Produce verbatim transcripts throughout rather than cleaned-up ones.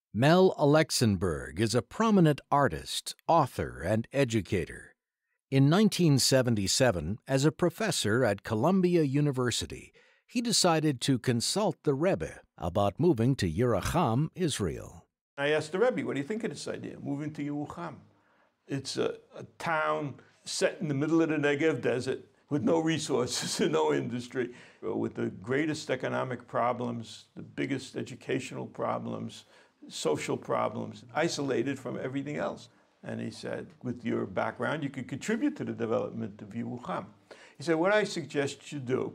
Mel Alexenberg is a prominent artist, author, and educator. In nineteen seventy-seven, as a professor at Columbia University, he decided to consult the Rebbe about moving to Yerucham, Israel. I asked the Rebbe, what do you think of this idea, moving to Yerucham? It's a, a town set in the middle of the Negev desert with no resources and no industry, with the greatest economic problems, the biggest educational problems, social problems, isolated from everything else. And he said, with your background, you could contribute to the development of Yerucham. He said, what I suggest you do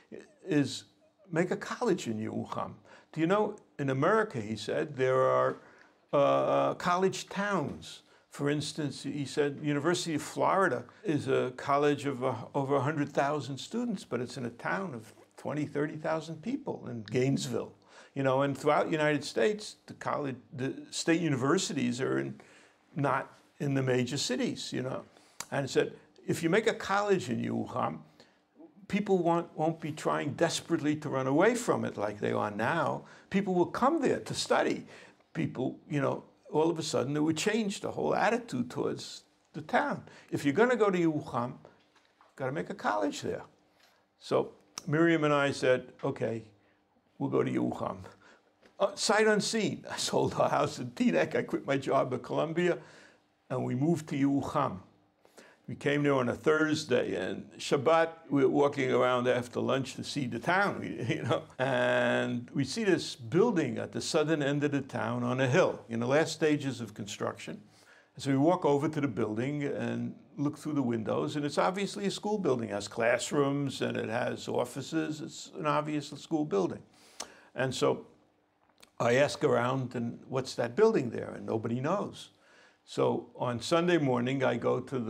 is make a college in Yerucham. Do you know, in America, he said, there are uh, college towns. For instance, he said, University of Florida is a college of uh, over one hundred thousand students, but it's in a town of twenty, thirty thousand people in Gainesville. You know, and throughout the United States, the college, the state universities are in, not in the major cities, you know. And he said, if you make a college in Yerucham, people won't, won't be trying desperately to run away from it like they are now. People will come there to study. People, you know, all of a sudden it would change the whole attitude towards the town. If you're going to go to Yerucham, got to make a college there. So Miriam and I said, okay, we'll go to Yerucham. Uh, sight unseen, I sold our house in Teaneck, I quit my job at Columbia, and we moved to Yerucham. We came there on a Thursday, and Shabbat, we were walking around after lunch to see the town, you know, and we see this building at the southern end of the town on a hill, in the last stages of construction. And so we walk over to the building and look through the windows, and it's obviously a school building. It has classrooms, and it has offices. It's an obvious school building. And so I ask around, and what's that building there? And nobody knows. So on Sunday morning, I go to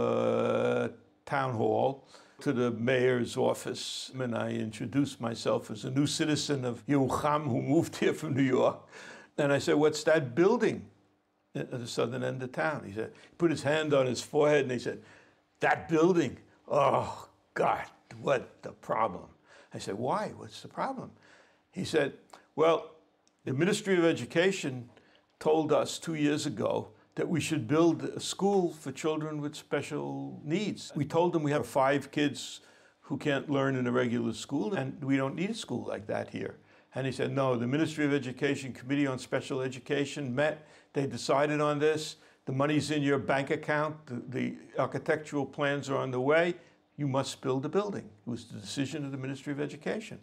the town hall, to the mayor's office, and I introduce myself as a new citizen of Yerucham who moved here from New York. And I said, what's that building at the southern end of town? He said, he put his hand on his forehead and he said, that building, oh God, what the problem? I said, why? What's the problem? He said, well, the Ministry of Education told us two years ago that we should build a school for children with special needs. We told them we have five kids who can't learn in a regular school, and we don't need a school like that here. And he said, no, the Ministry of Education Committee on Special Education met, they decided on this, the money's in your bank account, the, the architectural plans are on the way, you must build a building. It was the decision of the Ministry of Education.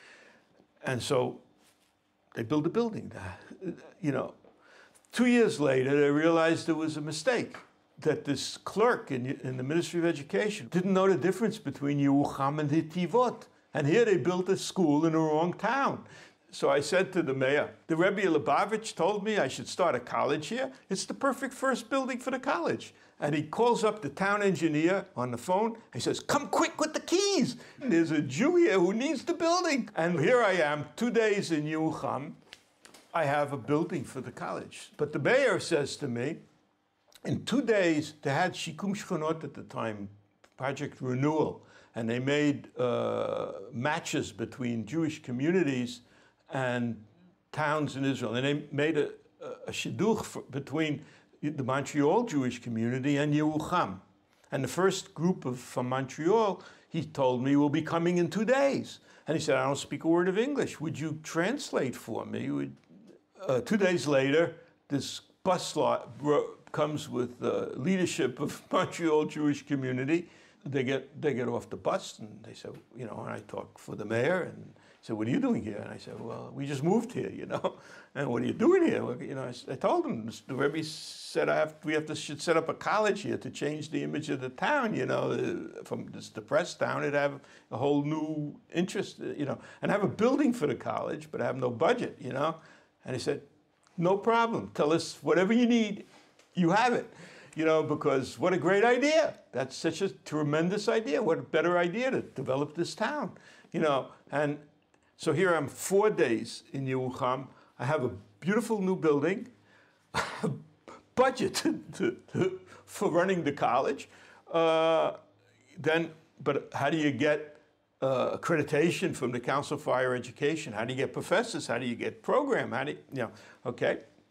And so they built a building. You know, two years later, they realized there was a mistake, that this clerk in, in the Ministry of Education didn't know the difference between Yerucham and Hitivot. And here they built a school in the wrong town. So I said to the mayor, the Rebbe Lubavitcher told me I should start a college here. It's the perfect first building for the college. And he calls up the town engineer on the phone. He says, come quick with the keys. There's a Jew here who needs the building. And here I am, two days in Yerucham. I have a building for the college. But the mayor says to me, in two days, they had Shikum Shchonot at the time, Project Renewal. And they made uh, matches between Jewish communities and towns in Israel. And they made a, a shidduch for, between the Montreal Jewish community and Yerucham. And the first group of, from Montreal, he told me, will be coming in two days. And he said, I don't speak a word of English. Would you translate for me? Would, uh, two days later, this bus lot comes with the leadership of Montreal Jewish community. They get, they get off the bus and they said, you know, and I talk for the mayor and he said, what are you doing here? And I said, well, we just moved here, you know. And what are you doing here? Well, you know, I, I told him, the Rebbe said I have, we have to should set up a college here to change the image of the town, you know. From this depressed town, it'd have a whole new interest, you know, and have a building for the college, but have no budget, you know. And he said, no problem. Tell us whatever you need, you have it. You know, because what a great idea. That's such a tremendous idea. What a better idea to develop this town, you know. And so here I'm four days in Yerucham. I have a beautiful new building, budget to, to, to, for running the college. Uh, then, but how do you get uh, accreditation from the Council for Higher Education? How do you get professors? How do you get program? How do you, you know, okay.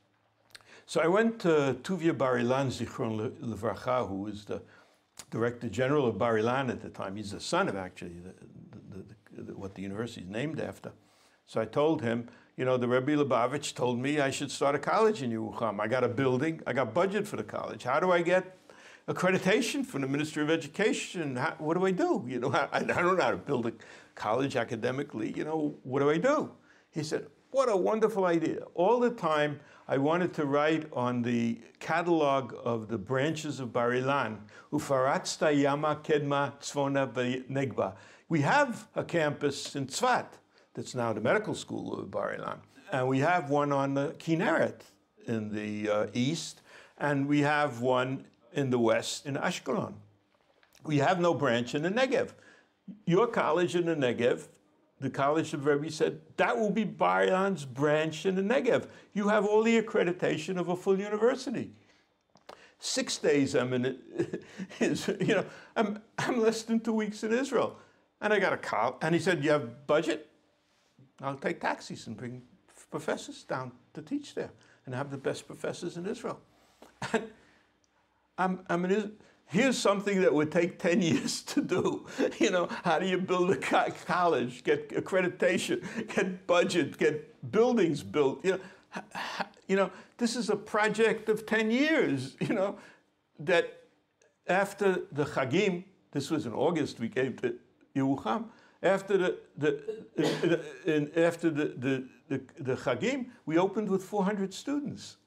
So I went to Tuvia Bar-Ilan Zichron Levracha, who was the Director General of Bar-Ilan at the time. He's the son of actually the, the, the, the, what the university is named after. So I told him, you know, the Rebbe Lubavitcher told me I should start a college in Yerucham. I got a building, I got budget for the college. How do I get accreditation from the Ministry of Education? How, what do I do? You know, I, I don't know how to build a college academically. You know, what do I do? He said, what a wonderful idea. All the time, I wanted to write on the catalog of the branches of Bar-Ilan, Ufaratzta Yama Kedma Tzvona Negba. We have a campus in Tzvat, that's now the medical school of Bar-Ilan. And we have one on the Kinneret in the uh, east, and we have one in the west in Ashkelon. We have no branch in the Negev. Your college in the Negev, the College of Rebbe said, that will be Bar-Ilan's branch in the Negev. You have all the accreditation of a full university. Six days I'm in it, is, you know, I'm, I'm less than two weeks in Israel. And I got a call, and he said, you have budget? I'll take taxis and bring professors down to teach there and have the best professors in Israel. And I'm, I'm in Israel. Here's something that would take ten years to do. You know, how do you build a co college, get accreditation, get budget, get buildings built? You know, you know, this is a project of ten years, you know, that after the Chagim, this was in August, we came to Yerucham, after the, the, in, after the, the, the, the Chagim, we opened with four hundred students.